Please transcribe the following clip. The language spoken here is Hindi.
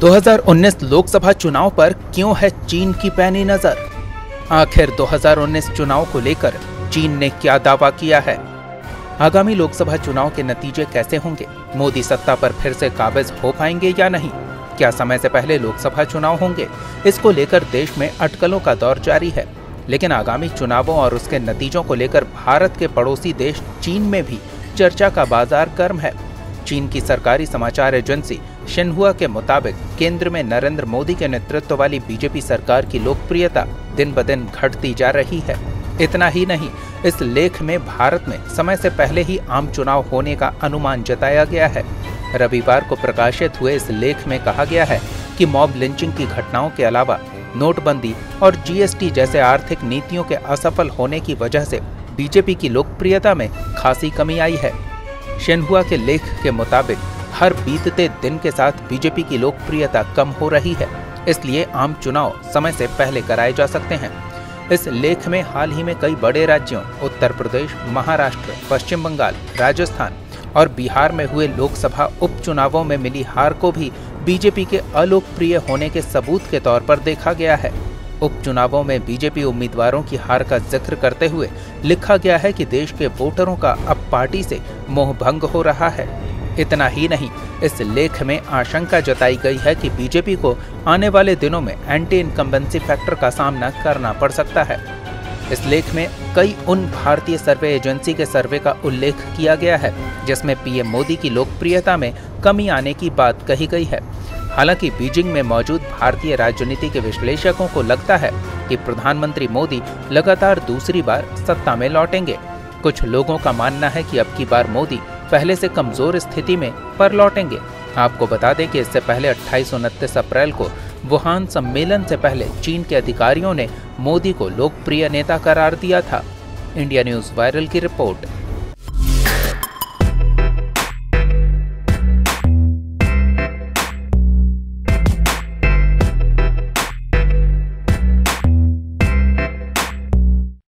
2019 लोकसभा चुनाव पर क्यों है चीन की पैनी नजर? आखिर 2019 चुनाव को लेकर चीन ने क्या दावा किया है? आगामी लोकसभा चुनाव के नतीजे कैसे होंगे? मोदी सत्ता पर फिर से काबिज हो पाएंगे या नहीं? क्या समय से पहले लोकसभा चुनाव होंगे? इसको लेकर देश में अटकलों का दौर जारी है। लेकिन आगामी चुनावों और उसके नतीजों को लेकर भारत के पड़ोसी देश चीन में भी चर्चा का बाजार गर्म है। चीन की सरकारी समाचार एजेंसी शिन्हुआ के मुताबिक केंद्र में नरेंद्र मोदी के नेतृत्व वाली बीजेपी सरकार की लोकप्रियता दिन ब दिन घटती जा रही है। इतना ही नहीं, इस लेख में भारत में समय से पहले ही आम चुनाव होने का अनुमान जताया गया है। रविवार को प्रकाशित हुए इस लेख में कहा गया है कि मॉब लिंचिंग की घटनाओं के अलावा नोटबंदी और जीएसटी जैसे आर्थिक नीतियों के असफल होने की वजह से बीजेपी की लोकप्रियता में खासी कमी आई है। शिन्हुआ के लेख के मुताबिक हर बीतते दिन के साथ बीजेपी की लोकप्रियता कम हो रही है, इसलिए आम चुनाव समय से पहले कराए जा सकते हैं। इस लेख में हाल ही में कई बड़े राज्यों उत्तर प्रदेश, महाराष्ट्र, पश्चिम बंगाल, राजस्थान और बिहार में हुए लोकसभा उपचुनावों में मिली हार को भी बीजेपी के अलोकप्रिय होने के सबूत के तौर पर देखा गया है। उपचुनावों में बीजेपी उम्मीदवारों की हार का जिक्र करते हुए लिखा गया है कि देश के वोटरों का अब पार्टी से मोह भंग हो रहा है। इतना ही नहीं, इस लेख में आशंका जताई गई है कि बीजेपी को आने वाले दिनों में एंटी इनकम्बेंसी फैक्टर का सामना करना पड़ सकता है। इस लेख में कई उन भारतीय सर्वे एजेंसी के सर्वे का उल्लेख किया गया है जिसमें पीएम मोदी की लोकप्रियता में कमी आने की बात कही गई है। हालांकि बीजिंग में मौजूद भारतीय राजनीति के विश्लेषकों को लगता है कि प्रधानमंत्री मोदी लगातार दूसरी बार सत्ता में लौटेंगे। कुछ लोगों का मानना है कि अब की बार मोदी पहले से कमजोर स्थिति में पर लौटेंगे। आपको बता दें कि इससे पहले 28-29 अप्रैल को वुहान सम्मेलन से पहले चीन के अधिकारियों ने मोदी को लोकप्रिय नेता करार दिया था। इंडिया न्यूज़ वायरल की रिपोर्ट।